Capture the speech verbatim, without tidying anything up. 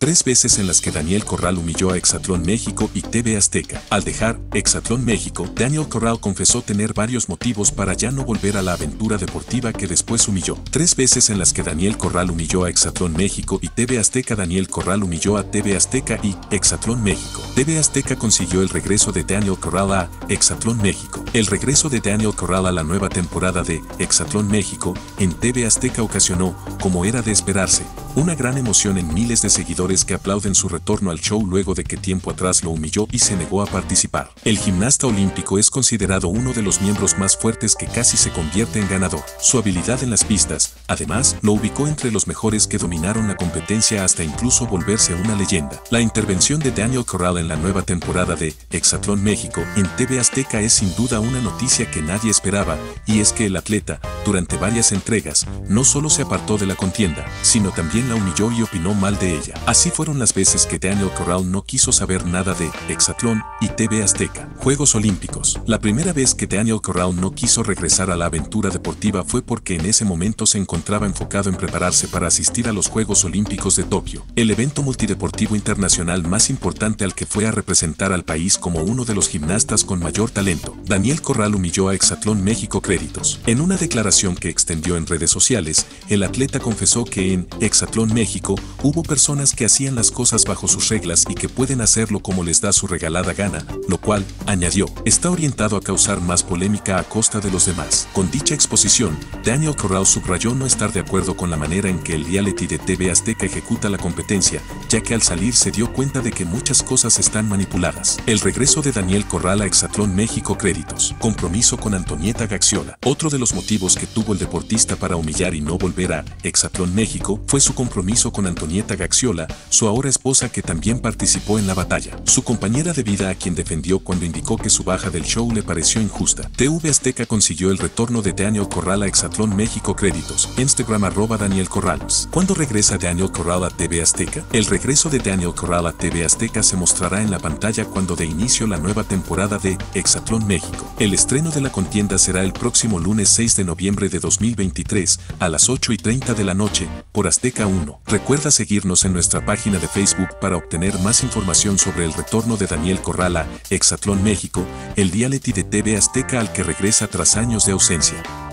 tres veces en las que Daniel Corral humilló a Exatlón México y T V Azteca. Al dejar Exatlón México, Daniel Corral confesó tener varios motivos para ya no volver a la aventura deportiva que después humilló. Tres veces en las que Daniel Corral humilló a Exatlón México y T V Azteca. Daniel Corral humilló a T V Azteca y Exatlón México. T V Azteca consiguió el regreso de Daniel Corral a Exatlón México. El regreso de Daniel Corral a la nueva temporada de Exatlón México en T V Azteca ocasionó, como era de esperarse, una gran emoción en miles de seguidores que aplauden su retorno al show luego de que tiempo atrás lo humilló y se negó a participar. El gimnasta olímpico es considerado uno de los miembros más fuertes que casi se convierte en ganador. Su habilidad en las pistas, además, lo ubicó entre los mejores que dominaron la competencia hasta incluso volverse una leyenda. La intervención de Daniel Corral en la nueva temporada de Exatlón México en T V Azteca es sin duda una noticia que nadie esperaba, y es que el atleta, durante varias entregas, no solo se apartó de la contienda, sino también la humilló y opinó mal de ella. Así fueron las veces que Daniel Corral no quiso saber nada de Exatlón y T V Azteca. Juegos Olímpicos. La primera vez que Daniel Corral no quiso regresar a la aventura deportiva fue porque en ese momento se encontraba enfocado en prepararse para asistir a los Juegos Olímpicos de Tokio, el evento multideportivo internacional más importante al que fue a representar al país como uno de los gimnastas con mayor talento. Daniel Corral humilló a Exatlón México. Créditos. En una declaración que extendió en redes sociales, el atleta confesó que en Exatlón México hubo personas que hacían las cosas bajo sus reglas y que pueden hacerlo como les da su regalada gana, lo cual, añadió, está orientado a causar más polémica a costa de los demás. Con dicha exposición, Daniel Corral subrayó no estar de acuerdo con la manera en que el reality de T V Azteca ejecuta la competencia, ya que al salir se dio cuenta de que muchas cosas están manipuladas. El regreso de Daniel Corral a Exatlón México. Créditos. Compromiso con Antonieta Gaxiola. Otro de los motivos que tuvo el deportista para humillar y no volver a Exatlón México fue su compromiso con Antonieta Gaxiola, su ahora esposa, que también participó en la batalla. Su compañera de vida, a quien defendió cuando indicó que su baja del show le pareció injusta. T V Azteca consiguió el retorno de Daniel Corral a Exatlón México. Créditos. Instagram arroba Daniel Corrales. ¿Cuándo regresa Daniel Corral a T V Azteca? El regreso de Daniel Corral a T V Azteca se mostrará en la pantalla cuando dé inicio la nueva temporada de Exatlón México. El estreno de la contienda será el próximo lunes seis de noviembre de dos mil veintitrés a las ocho y treinta de la noche por Azteca uno. Recuerda seguirnos en nuestra página de Facebook para obtener más información sobre el retorno de Daniel Corral a Exatlón México, el reality de T V Azteca al que regresa tras años de ausencia.